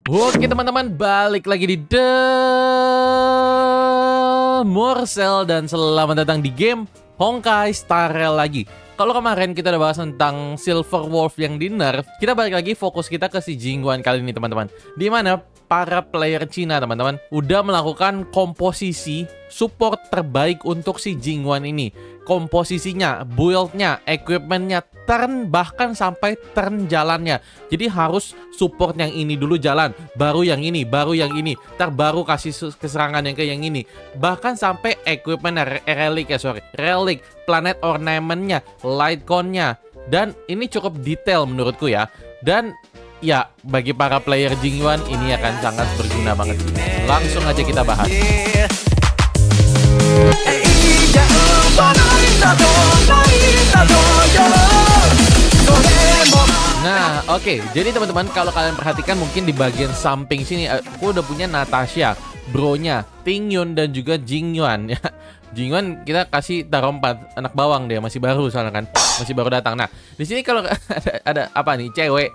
Oke teman-teman, balik lagi di The Morsel dan selamat datang di game Honkai Star Rail lagi. Kalau kemarin kita udah bahas tentang Silver Wolf yang di nerf, kita balik lagi fokus kita ke si Jingguan kali ini teman-teman. Dimana para player Cina teman-teman udah melakukan komposisi support terbaik untuk si Jingguan ini. Komposisinya, build-nya, equipment-nya, turn, bahkan sampai turn jalannya. Jadi harus support yang ini dulu jalan, baru yang ini, baru yang ini, ntar baru kasih keserangan yang ke yang ini. Bahkan sampai equipment relic, planet ornament-nya, light cone-nya. Dan ini cukup detail menurutku ya. Dan ya, bagi para player Jingguan ini akan sangat berguna banget. Langsung aja kita bahas. Nah, oke. Jadi teman-teman, kalau kalian perhatikan mungkin di bagian samping sini aku udah punya Natasha, bronya, Tingyun dan juga Jingguan ya. Jingguan kita kasih taruh 4 anak bawang, dia masih baru soalnya kan, masih baru datang. Nah, di sini kalau ada apa nih?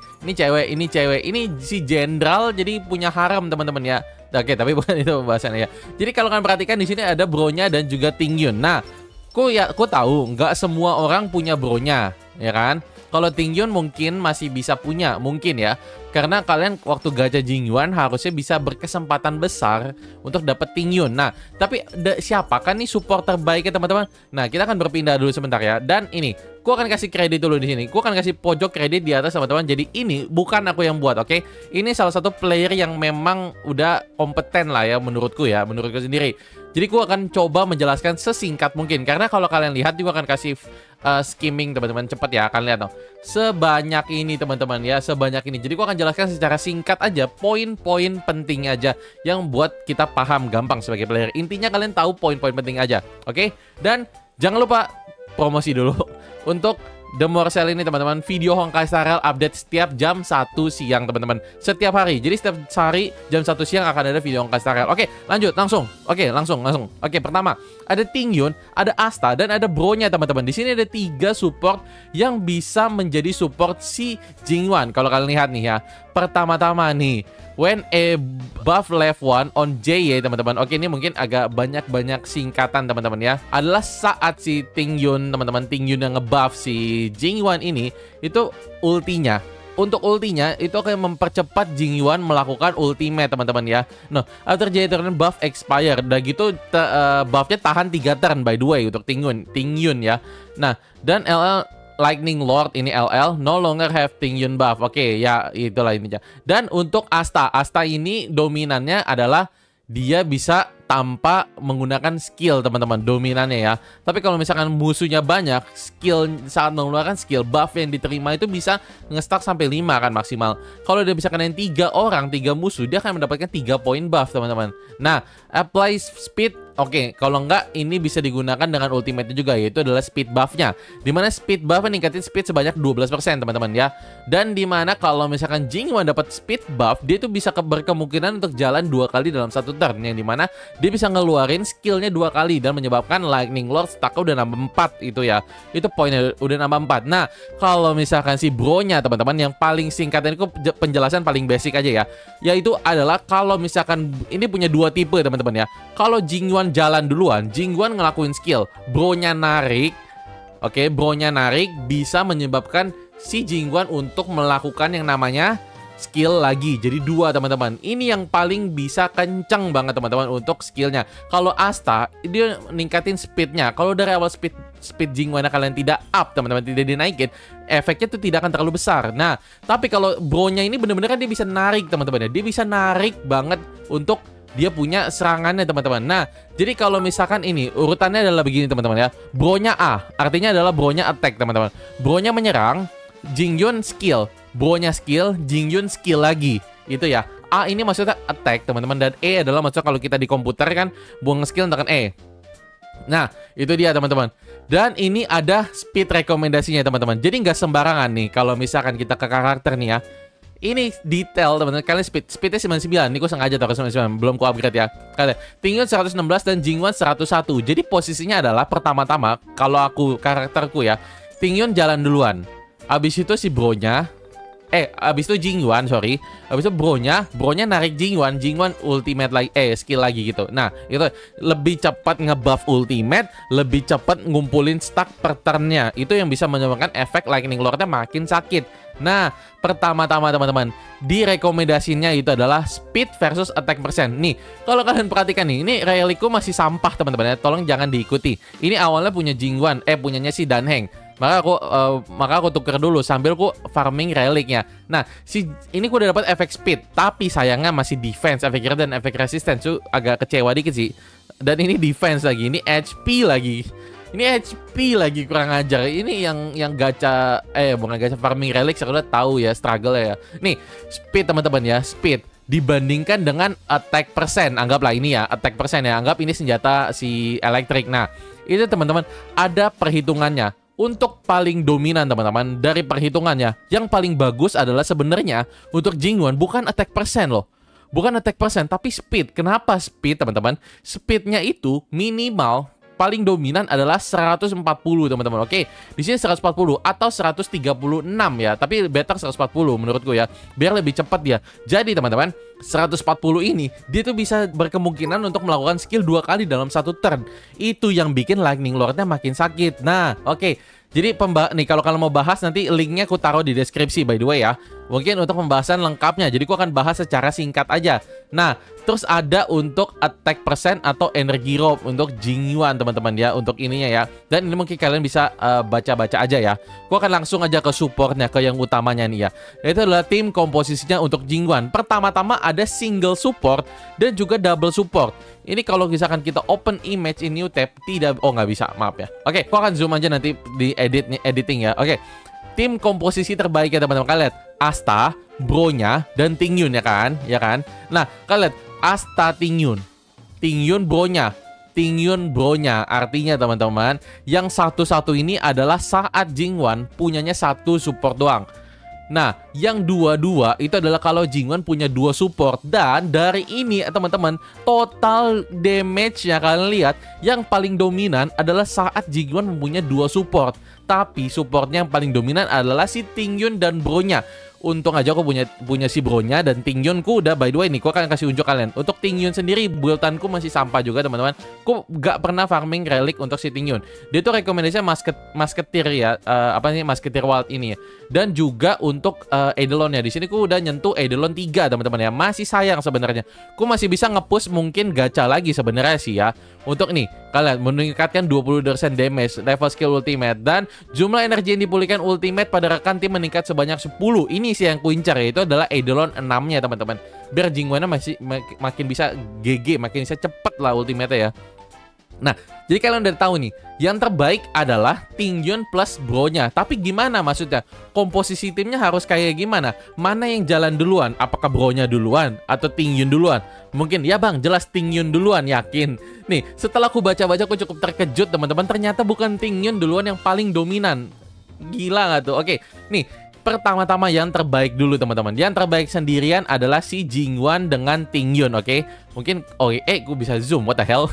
Ini cewek, ini si jenderal jadi punya harem teman-teman ya. Oke, tapi bukan itu pembahasannya ya. Jadi kalau kalian perhatikan di sini ada bronya dan juga Tingyun. Nah, aku tahu nggak semua orang punya bronya, ya kan? Kalau Tingyun mungkin masih bisa punya, mungkin ya. Karena kalian waktu gacha Jingguan harusnya bisa berkesempatan besar untuk dapat Tingyun. Nah, tapi siapa kan nih support terbaiknya teman-teman? Nah, kita akan berpindah dulu sebentar ya. Dan ini, aku akan kasih kredit dulu di sini. Aku akan kasih pojok kredit di atas teman-teman. Jadi ini bukan aku yang buat, oke? Ini salah satu player yang memang udah kompeten lah ya menurutku sendiri. Jadi aku akan coba menjelaskan sesingkat mungkin. Karena kalau kalian lihat juga akan kasih skimming teman-teman, cepet ya, akan lihat dong. Sebanyak ini teman-teman ya, sebanyak ini. Jadi aku akan jelaskan secara singkat aja, poin-poin penting aja yang buat kita paham gampang sebagai player. Intinya kalian tahu poin-poin penting aja, oke? Dan jangan lupa promosi dulu untuk The Morsel ini teman-teman, video Honkai Star Rail update setiap jam 1 siang teman-teman. Setiap hari. Jadi setiap hari jam 1 siang akan ada video Honkai Star Rail. Oke, lanjut langsung. Langsung. Oke, pertama ada Tingyun, ada Asta dan ada bronya teman-teman. Di sini ada 3 support yang bisa menjadi support si Jingguan. Kalau kalian lihat nih ya. Pertama-tama nih, when a buff left one on JY teman-teman. Oke, ini mungkin agak banyak singkatan teman-teman ya. Adalah saat si Tingyun teman-teman, Tingyun yang ngebuff si Jingguan ini, itu ultinya. Untuk ultinya itu akan mempercepat Jingguan melakukan ultimate teman-teman ya. Nah, after JY turn buff expire, udah gitu buffnya tahan 3 turn by the way untuk Tingyun ya. Nah, dan LL Lightning Lord ini LL no longer have Tingyun buff. Oke, ya itulah intinya. Dan untuk Asta ini dominannya adalah dia bisa tanpa menggunakan skill teman-teman, dominannya ya. Tapi kalau misalkan musuhnya banyak, skill saat mengeluarkan skill buff yang diterima itu bisa nge-stack sampai 5 kan maksimal. Kalau dia bisa kenain 3 orang, 3 musuh, dia akan mendapatkan 3 poin buff teman-teman. Nah, apply speed. Oke, kalau enggak ini bisa digunakan dengan ultimate juga, yaitu adalah speed buffnya. Dimana speed buff meningkatin speed sebanyak 12% teman-teman ya. Dan dimana kalau misalkan Jingguan dapat speed buff, dia itu bisa berkemungkinan untuk jalan 2 kali dalam 1 turn. Yang dimana dia bisa ngeluarin skillnya 2 kali dan menyebabkan Lightning Lord stacknya udah nambah 4 itu ya. Itu poinnya udah nambah 4. Nah, kalau misalkan si bronya teman-teman, yang paling singkat ini penjelasan paling basic aja ya. Yaitu adalah kalau misalkan ini punya 2 tipe teman-teman ya. Kalau Jingguan jalan duluan, Jingguan ngelakuin skill, bronya narik. Oke, bronya narik bisa menyebabkan si Jingguan untuk melakukan yang namanya skill lagi. Jadi 2 teman-teman. Ini yang paling bisa kenceng banget teman-teman untuk skillnya. Kalau Asta dia ningkatin speednya. Kalau dari awal speed Jingguan kalian tidak up teman-teman, tidak dinaikin, efeknya itu tidak akan terlalu besar. Nah, tapi kalau bronya ini bener-bener kan dia bisa narik teman-teman ya. Dia bisa narik banget untuk dia punya serangannya teman-teman. Nah, jadi kalau misalkan ini urutannya adalah begini teman-teman ya. Bronya A, artinya adalah bronya attack teman-teman. Bronya menyerang, Jingguan skill, bronya skill, Jingguan skill lagi. Itu ya. A ini maksudnya attack teman-teman, dan E adalah maksudnya kalau kita di komputer kan buang skill tekan E. Nah, itu dia teman-teman. Dan ini ada speed rekomendasinya teman-teman. Jadi nggak sembarangan nih kalau misalkan kita ke karakter nih ya. Ini detail teman-teman. Kalian speednya 99. Ini aku sengaja taruh 99. Belum ku upgrade ya. Kalian Tingyun 116 dan Jingguan 101. Jadi posisinya adalah pertama-tama kalau aku karakterku ya, Tingyun jalan duluan. Abis itu si bronya abis itu Jingyuan, sorry. Abis itu bronya narik Jingyuan ultimate lagi, skill lagi gitu. Nah, itu lebih cepat ngebuff ultimate, lebih cepat ngumpulin stack per turn-nya. Itu yang bisa menyebabkan efek Lightning Lord-nya makin sakit. Nah, pertama-tama teman-teman, direkomendasinya itu adalah speed versus attack persen. Nih, kalau kalian perhatikan nih, ini relikku masih sampah teman-teman ya. Tolong jangan diikuti. Ini awalnya punya Jingyuan, punyanya si Danheng. Maka aku tuker dulu sambil aku farming reliknya. Nah, ini aku udah dapat efek speed, tapi sayangnya masih defense, efek gear dan efek resistance. Tuh agak kecewa dikit sih. Dan ini defense lagi, ini HP lagi. Ini HP lagi, kurang ajar. Ini yang gacha, bukan gacha farming relic, saya udah tahu ya struggle ya. Nih, speed teman-teman ya, speed dibandingkan dengan attack persen. Anggaplah ini ya, attack persen ya. Anggap ini senjata si elektrik. Nah, itu teman-teman ada perhitungannya. Untuk paling dominan teman-teman, dari perhitungannya, yang paling bagus adalah sebenarnya untuk Jingyuan bukan attack persen loh. Bukan attack persen, tapi speed. Kenapa speed teman-teman? Speednya itu minimal paling dominan adalah 140 teman-teman. Oke, di sini 140 atau 136 ya, tapi better 140 menurutku ya, biar lebih cepat dia. Jadi teman-teman, 140 ini dia tuh bisa berkemungkinan untuk melakukan skill 2 kali dalam satu turn. Itu yang bikin Lightning Lord-nya makin sakit. Nah, oke. Jadi nih kalau kalian mau bahas nanti linknya aku taruh di deskripsi by the way ya. Mungkin untuk pembahasan lengkapnya. Jadi aku akan bahas secara singkat aja. Nah, terus ada untuk attack persen atau energy rope untuk Jingyuan teman-teman ya, untuk ininya ya. Dan ini mungkin kalian bisa baca-baca aja ya. Aku akan langsung aja ke supportnya, ke yang utamanya nih ya. Itu adalah tim komposisinya untuk Jingyuan. Pertama-tama ada single support dan juga double support. Ini kalau misalkan kita open image in new tab tidak, nggak bisa, maaf ya. Oke, aku akan zoom aja nanti di editing ya. Oke, tim komposisi terbaik ya teman-teman. Kalian lihat Asta, bronya, dan Tingyun ya kan, Nah, kalian lihat Asta, Tingyun bronya. Artinya teman-teman, yang satu-satu ini adalah saat Jingyuan punyanya satu support doang. Nah, yang dua-dua itu adalah kalau Jingyuan punya 2 support. Dan dari ini teman-teman, total damage-nya kalian lihat yang paling dominan adalah saat Jingyuan mempunyai 2 support. Tapi supportnya yang paling dominan adalah si Tingyun dan bronya. Untung aja aku punya si bronya dan Tingyunku udah, by the way nih, aku akan kasih unjuk kalian. Untuk Tingyun sendiri buildanku masih sampah juga teman-teman. Aku gak pernah farming relic untuk si Tingyun. Dia tuh rekomendasinya masketir ya, masketir wild ini ya. Dan juga untuk Eidolon ya. Di sini aku udah nyentuh Eidolon 3 teman-teman ya. Masih sayang sebenarnya. Aku masih bisa nge-push mungkin gacha lagi sebenarnya sih ya. Untuk nih, kalian meningkatkan 20% damage, level skill ultimate, dan jumlah energi yang dipulihkan ultimate pada rekan tim meningkat sebanyak 10. Ini sih yang kuincar ya, itu adalah Eidolon 6-nya teman-teman. Biar Jingyuan masih makin bisa GG, makin bisa cepet lah ultimate ya. Nah, jadi kalian udah tahu nih, yang terbaik adalah Tingyun plus bronya. Tapi gimana maksudnya? Komposisi timnya harus kayak gimana? Mana yang jalan duluan? Apakah bronya duluan atau Tingyun duluan? Mungkin ya bang, jelas Tingyun duluan, yakin. Nih, setelah aku baca-baca aku cukup terkejut teman-teman. Ternyata bukan Tingyun duluan yang paling dominan. Gila nggak tuh? Oke, nih. Pertama-tama yang terbaik dulu teman-teman. Yang terbaik sendirian adalah si Jingyuan dengan Tingyun, oke? Mungkin, gue bisa zoom, what the hell?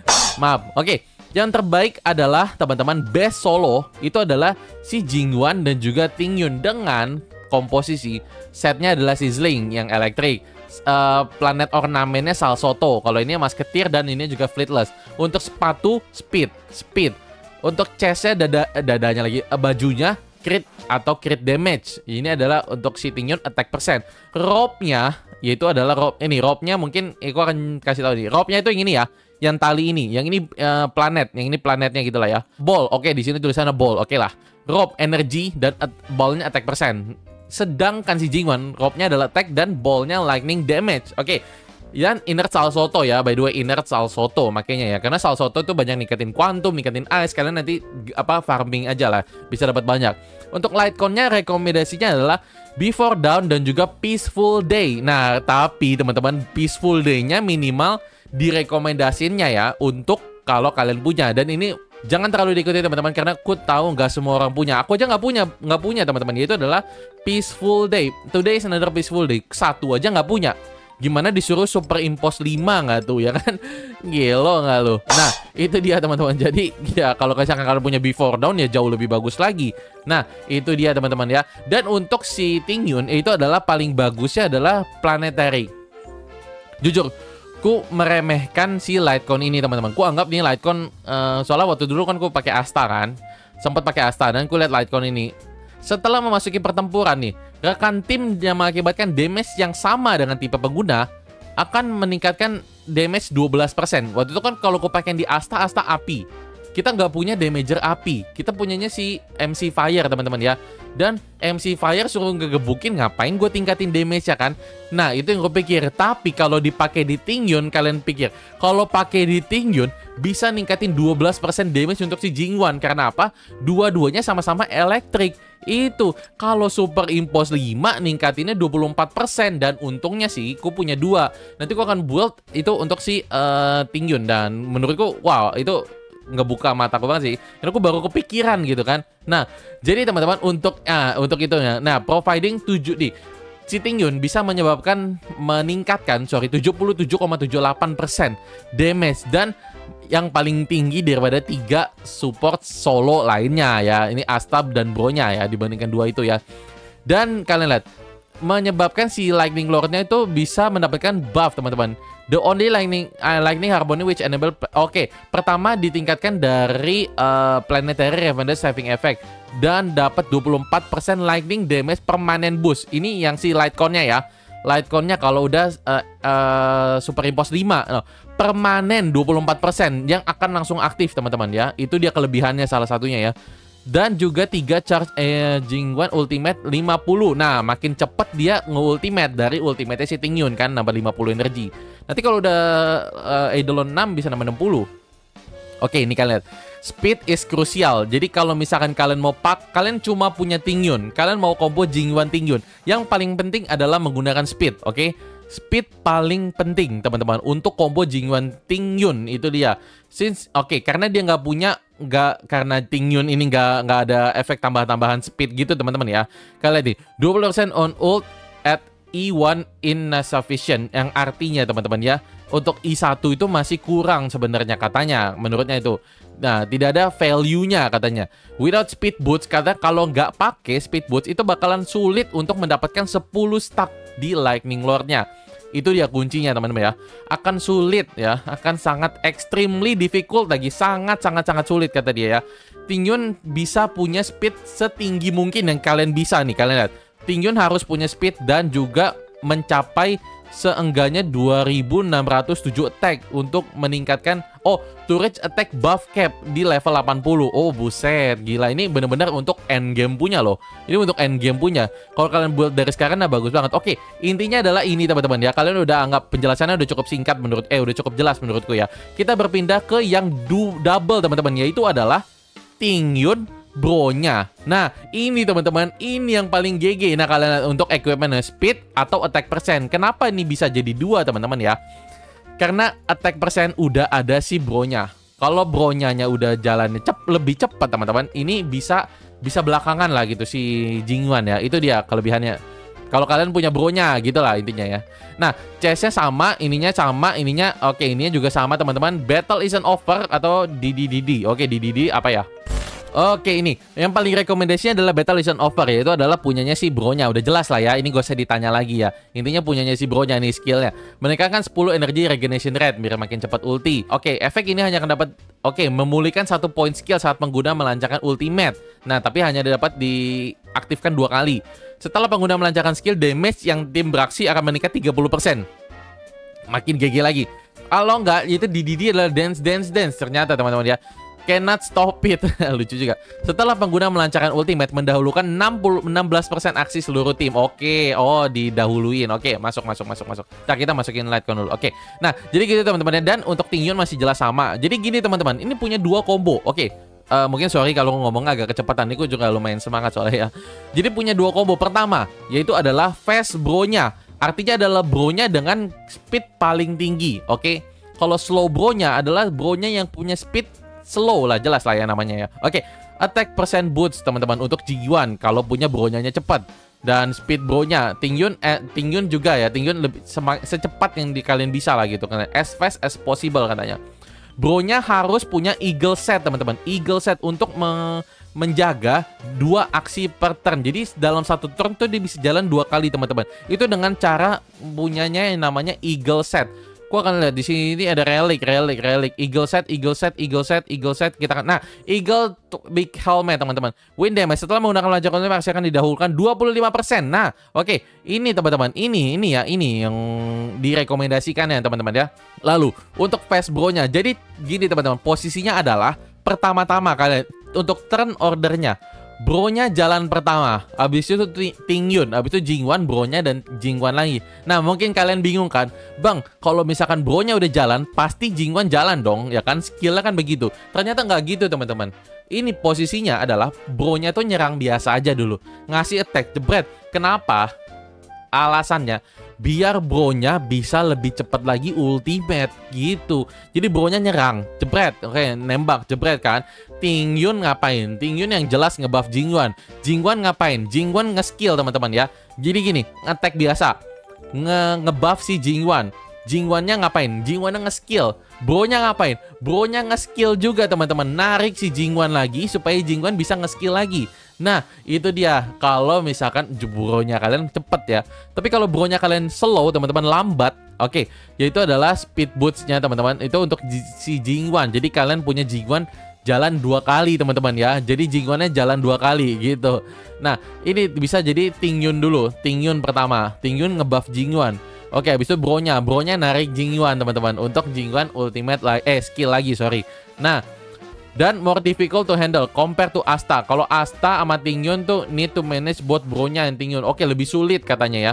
Maaf, oke. Yang terbaik adalah teman-teman best solo itu adalah si Jingyuan dan juga Tingyun dengan komposisi setnya adalah Sizzling yang elektrik. Planet ornamennya Salsoto. Kalau ini Musketeer dan ini juga Fleetless. Untuk sepatu speed. Untuk chestnya dadanya lagi, bajunya crit atau crit damage. Ini adalah untuk si Tingyun attack persen. Rope-nya yaitu adalah rope-nya mungkin aku akan kasih tahu nih. Rope-nya itu yang ini ya, yang tali ini. Yang ini planet, yang ini planetnya gitu lah ya. Ball, oke, di sini tulisannya ball. Oke lah. Rope energy dan ball-nya attack persen. Sedangkan si Jingyuan rope-nya adalah attack dan ball-nya lightning damage. Oke. Dan inert Salsoto ya, by the way, inert Salsoto makanya ya, karena Salsoto tuh banyak ningkatin quantum, ningkatin ice. Kalian nanti farming aja lah, bisa dapat banyak. Untuk Lightcon-nya rekomendasinya adalah Before Dawn dan juga Peaceful Day. Nah, tapi teman-teman, Peaceful Day-nya minimal direkomendasinya ya untuk kalau kalian punya. Dan ini jangan terlalu diikuti teman-teman, karena aku tahu nggak semua orang punya. Aku aja nggak punya teman-teman. Yaitu adalah Peaceful Day. Today is another Peaceful Day. Satu aja nggak punya. Gimana disuruh superimpose 5 nggak tuh ya kan? Gelo nggak lo? Nah, Itu dia teman-teman. Jadi ya kalau misalkan kalian punya before down ya jauh lebih bagus lagi. Nah, itu dia teman-teman ya. Dan untuk si Tingyun itu adalah paling bagusnya adalah planetary. Jujur, ku meremehkan si Lightcon ini teman-teman. Ku anggap nih Lightcon soalnya waktu dulu kan ku pakai Asta kan. Sempat pakai Asta dan ku lihat Lightcon ini. Setelah memasuki pertempuran nih, rekan tim yang mengakibatkan damage yang sama dengan tipe pengguna akan meningkatkan damage 12%. Waktu itu kan kalau aku pakai di Asta api. Kita nggak punya damager api. Kita punyanya si MC Fire teman-teman ya. Dan MC Fire suruh ngegebukin, ngapain gue tingkatin damage ya kan. Nah itu yang gue pikir. Tapi kalau dipakai di Tingyun, kalian pikir kalau pakai di Tingyun bisa ningkatin 12% damage untuk si Jingwan. Karena apa? Dua-duanya sama-sama elektrik. Itu kalau Super Impulse 5 ningkatinnya 24%. Dan untungnya sih ku punya 2. Nanti ku akan build itu untuk si Tingyun. Dan menurutku wow itu ngebuka mataku banget sih. Karena aku baru kepikiran gitu kan. Nah, jadi teman-teman untuk itu ya. Nah, providing 7 di si Tingyun bisa meningkatkan 77,78% damage dan yang paling tinggi daripada 3 support solo lainnya ya. Ini Astab dan Bro-nya ya dibandingkan 2 itu ya. Dan kalian lihat menyebabkan si Lightning Lord-nya itu bisa mendapatkan buff teman-teman. The only lightning harmony which enable pertama ditingkatkan dari planetary revenue saving effect dan dapat 24% lightning damage permanent boost. Ini yang si Lightcon-nya ya. Lightcon-nya kalau udah Super Impulse 5 permanen 24% yang akan langsung aktif teman-teman ya. Itu dia kelebihannya salah satunya ya. Dan juga 3 charge Jingwan Ultimate 50. Nah, makin cepet dia nge-ultimate dari ultimate si Tingyun kan, nambah 50 energi. Nanti kalau udah Eidolon 6 bisa nambah 60. Oke, ini kalian lihat. Speed is crucial. Jadi kalau misalkan kalian mau kalian cuma punya Tingyun, kalian mau combo Jingwan Tingyun, yang paling penting adalah menggunakan speed, oke? Speed paling penting teman-teman untuk combo Jingwan Tingyun itu dia. Karena dia karena Tingyun ini nggak ada efek tambahan speed gitu teman-teman ya. Kalian lihat nih, 20% on ult at E1 insufficient, yang artinya teman-teman ya, untuk E1 itu masih kurang sebenarnya katanya, menurutnya itu. Nah, tidak ada value-nya katanya. Without speed boots, kalau nggak pakai speed boots itu bakalan sulit untuk mendapatkan 10 stack di Lightning Lord-nya. Itu dia kuncinya teman-teman ya. Akan sulit ya, akan sangat extremely difficult lagi, sangat sulit kata dia ya. Tingyun bisa punya speed setinggi mungkin yang kalian bisa nih, kalian lihat. Tingyun harus punya speed dan juga mencapai seenggaknya 2607 attack untuk meningkatkan to reach attack buff cap di level 80. Oh buset, gila, ini bener-bener untuk end game punya loh. Ini untuk end game punya. Kalau kalian build dari sekarang nah bagus banget. Oke, intinya adalah ini teman-teman ya. Kalian udah anggap penjelasannya udah cukup singkat udah cukup jelas menurutku ya. Kita berpindah ke yang double teman-teman, yaitu adalah Tingyun Bro-nya. Nah, ini teman-teman, ini yang paling GG. Nah, kalian untuk equipment speed atau attack percent. Kenapa ini bisa jadi 2 teman-teman ya? Karena attack percent udah ada si Bro-nya. Kalau Bro-nya udah jalannya lebih cepat teman-teman, ini bisa belakangan lah gitu si Jingwan ya. Itu dia kelebihannya. Kalau kalian punya Bro-nya gitu lah intinya ya. Nah, chest-nya sama, ininya juga sama teman-teman. Battle isn't over atau DDDD. Oke, DDD apa ya? Oke, ini yang paling rekomendasinya adalah Battle Isn't Over, yaitu adalah punyanya si Bro-nya. Udah jelas lah ya, ini gak usah ditanya lagi ya. Intinya punyanya si Bro-nya nih skillnya. Meningkatkan 10 energi regeneration rate biar makin cepat ulti. Oke, efek ini hanya akan dapat memulihkan 1 point skill saat pengguna melancarkan ultimate. Nah, tapi hanya dapat diaktifkan 2 kali. Setelah pengguna melancarkan skill, damage yang tim beraksi akan meningkat 30%. Makin GG lagi. Kalau enggak, itu DDD adalah dance. Ternyata teman-teman ya, cannot stop it. Lucu juga. Setelah pengguna melancarkan ultimate, mendahulukan 16% aksi seluruh tim. Oke, didahuluin. Oke, masuk. Nah, kita masukin Lightcon dulu. Oke. Nah, jadi gitu teman-teman. Dan untuk Tingyun masih jelas sama. Jadi gini teman-teman, ini punya 2 combo. Oke. Mungkin sorry kalau ngomong agak kecepatan. Ini gue juga lumayan semangat soalnya ya. Jadi punya 2 combo. Pertama, yaitu adalah fast Bro-nya. Artinya adalah Bro-nya dengan speed paling tinggi. Oke. Kalau slow Bro-nya adalah Bro-nya yang punya speed slow lah, jelas lah ya namanya ya. Oke, attack percent boost teman-teman untuk Jingwan kalau punya Bro-nya cepat. Dan speed Bro-nya Tingyun juga ya. Tingyun lebih secepat yang kalian bisa lah gitu kan. As fast as possible katanya. Bronya harus punya Eagle Set teman-teman. Eagle Set untuk menjaga 2 aksi per turn. Jadi dalam satu turn tuh dia bisa jalan 2 kali teman-teman. Itu dengan cara punyanya yang namanya Eagle Set. Gua akan lihat di sini ada relic, Eagle Set, Eagle Set, Eagle Set, Eagle Set. Kita akan, nah, Eagle Big Helmet teman-teman. Win damage setelah menggunakan lancar konten aksi akan didahulukan 25%. Nah, oke, ini teman-teman, ini yang direkomendasikan ya teman-teman ya. Lalu untuk fast bro-nya, jadi gini teman-teman, posisinya adalah pertama-tama kalian untuk turn ordernya. Bro-nya jalan pertama, habis itu Ting Yun, habis itu Jingwan, bro-nya dan Jingwan lagi. Nah, mungkin kalian bingung kan, Bang, kalau misalkan bro-nya udah jalan, pasti Jingwan jalan dong, ya kan? Skillnya kan begitu. Ternyata nggak gitu, teman-teman. Ini posisinya adalah bro-nya tuh nyerang biasa aja dulu, ngasih attack, jebret. Kenapa? Alasannya biar bro-nya bisa lebih cepat lagi ultimate gitu. Jadi bro-nya nyerang, jebret, oke, nembak, jebret kan. Ting Yun ngapain? Ting Yun yang jelas ngebuff Jingwan. Jingwan ngapain? Jingwan nge-skill teman-teman ya. Jadi gini, attack biasa, ngebuff si Jingwan. Jingwannya ngapain? Jingwannya nge-skill. Bro-nya ngapain? Bro-nya nge-skill juga teman-teman. Narik si Jingwan lagi supaya Jingwan bisa nge-skill lagi. Nah, itu dia. Kalau misalkan bro-nya kalian cepet ya. Tapi kalau bro-nya kalian slow, teman-teman, lambat. Oke, yaitu adalah speed boots-nya teman-teman. Itu untuk si Jingwan. Jadi kalian punya Jingwan jalan 2 kali teman-teman ya. Jadi Jingwannya jalan 2 kali gitu. Nah, ini bisa jadi Ting Yun dulu. Ting Yun pertama. Ting Yun ngebuff Jingwan. Oke, habis itu bro-nya narik Jingwan teman-teman. Untuk Jingwan ultimate skill lagi, sorry. Nah, dan more difficult to handle compared to Asta. Kalau Asta sama Ting Yun tuh need to manage both bro-nya dan Ting Yun. Oke, lebih sulit katanya ya.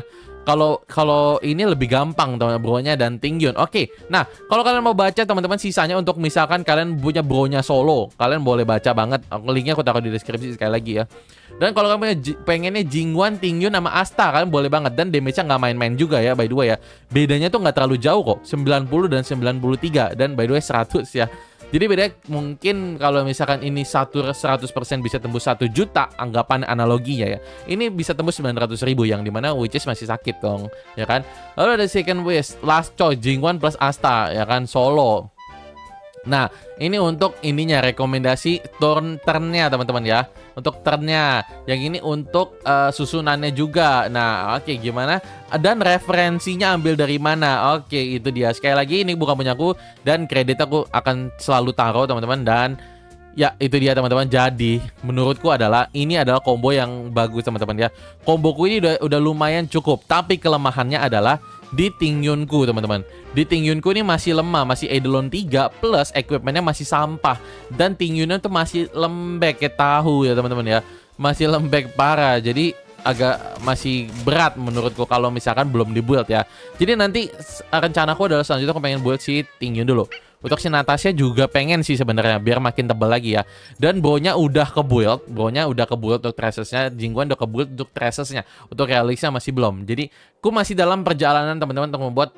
Kalau ini lebih gampang teman-teman, bro-nya dan Ting Yun. Oke. Nah, kalau kalian mau baca teman-teman sisanya untuk misalkan kalian punya bro-nya solo, kalian boleh baca banget. Linknya aku taruh di deskripsi sekali lagi ya. Dan kalau kalian pengennya Jingwan, Ting Yun sama Asta, kalian boleh banget. Dan damage-nya nggak main-main juga ya, by the way ya. Bedanya tuh nggak terlalu jauh kok, 90 dan 93. Dan by the way 100 ya. Jadi beda mungkin kalau misalkan ini 100% bisa tembus 1 juta, anggapan analoginya ya. Ini bisa tembus 900.000 yang dimana which is masih sakit dong, ya kan. Lalu ada second wish, last choice, Jingwan plus Asta, ya kan, solo. Nah, ini untuk ininya rekomendasi turn-nya teman-teman ya. Untuk turnnya, yang ini untuk susunannya juga. Nah, oke, gimana? Dan referensinya ambil dari mana? Oke, itu dia. Sekali lagi ini bukan punya aku dan kredit aku akan selalu taruh teman-teman. Dan ya itu dia teman-teman. Jadi menurutku ini adalah combo yang bagus teman-teman ya. Komboku ini udah lumayan cukup. Tapi kelemahannya adalah di Ting Yunku teman-teman. Di Ting Yunku ini masih lemah, masih Eidolon 3 plus equipmentnya masih sampah. Dan Ting Yunnya tuh masih lembek kayak tahu ya teman-teman ya. Masih lembek parah. Jadi agak masih berat menurutku kalau misalkan belum dibuild ya. Jadi nanti rencanaku adalah selanjutnya aku pengen build si Ting Yun dulu. Untuk si Natasha juga pengen sih sebenarnya biar makin tebal lagi ya. Dan bro-nya udah ke-build, untuk Traces-nya, Jingwan udah ke-build untuk Traces-nya. Untuk Relics-nya masih belum. Jadi aku masih dalam perjalanan teman-teman untuk membuat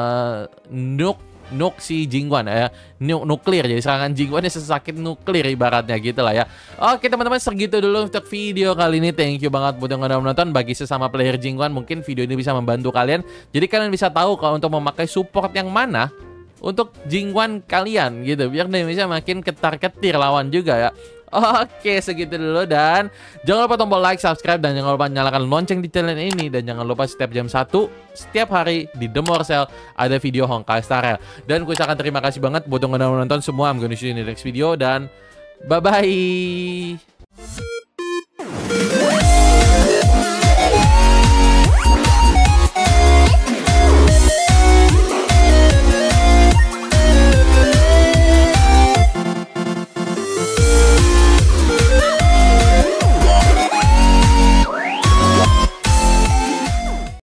nuke si Jingwan ya. Nuklir, jadi serangan Jingwan ini sesakit nuklir ibaratnya gitu lah ya. Oke teman-teman, segitu dulu untuk video kali ini. Thank you banget buat yang udah menonton. Bagi sesama player Jingwan, mungkin video ini bisa membantu kalian. Jadi kalian bisa tahu kalau untuk memakai support yang mana untuk Jingwan kalian gitu, biar damage-nya makin ketar-ketir lawan juga ya. Oke, segitu dulu dan jangan lupa tombol like, subscribe, dan jangan lupa nyalakan lonceng di channel ini. Dan jangan lupa setiap jam 1 setiap hari di The Morsel ada video Honkai Star Rail. Dan aku ucapkan terima kasih banget buat yang udah menonton semua. I'm gonna see you in the next video dan bye-bye.